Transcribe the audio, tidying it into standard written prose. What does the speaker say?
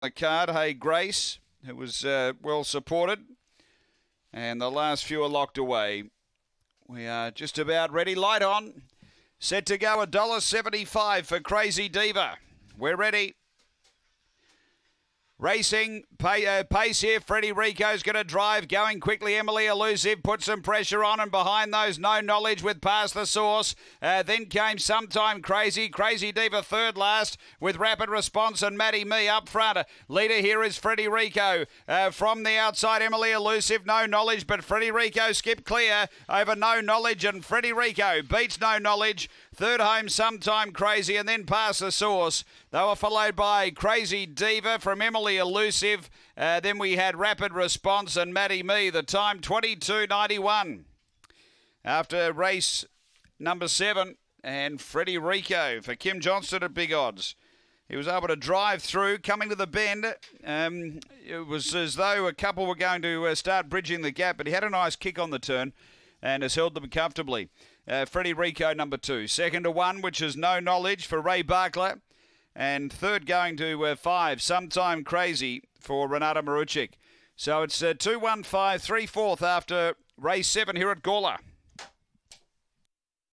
the card. Hey Grace, who was well supported. And the last few are locked away. We are just about ready. Light on. Set to go. $1.75 for Crazy Diva. We're ready. Racing, pace here. Freddie Rico's going to drive. Going quickly. Emily Elusive put some pressure on, and behind those, No Knowledge with Past the Source. Then came Sometime Crazy. Crazy Diva third last with Rapid Response and Maddie Me up front. Leader here is Freddie Rico. From the outside, Emily Elusive, No Knowledge, but Freddie Rico skipped clear over No Knowledge, and Freddie Rico beats No Knowledge. Third home, Sometime Crazy, and then Past the Source. They were followed by Crazy Diva from Emily Elusive. Then we had Rapid Response and Maddie Me. The time 22.91. After race number 7, and Freddie Rico for Kim Johnston at big odds. He was able to drive through, coming to the bend. It was as though a couple were going to start bridging the gap, but he had a nice kick on the turn and has held them comfortably. Freddie Rico, number 2. Second to 1, which is No Knowledge for Ray Barkler. And third going to 5, Sometime Crazy for Renata Maruchik. So it's 2-1-5, 3-4 after race 7 here at Gawler.